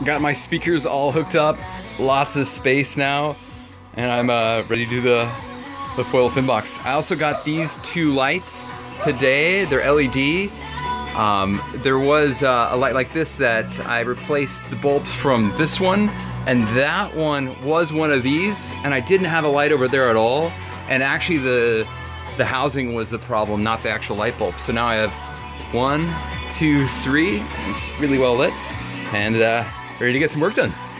Got my speakers all hooked up, lots of space now, and I'm ready to do the foil fin box. I also got these two lights today. They're LED. There was a light like this that I replaced the bulbs from this one, and that one was one of these, and I didn't have a light over there at all. And actually the housing was the problem, not the actual light bulb. So now I have 1, 2, 3. It's really well lit, and ready to get some work done.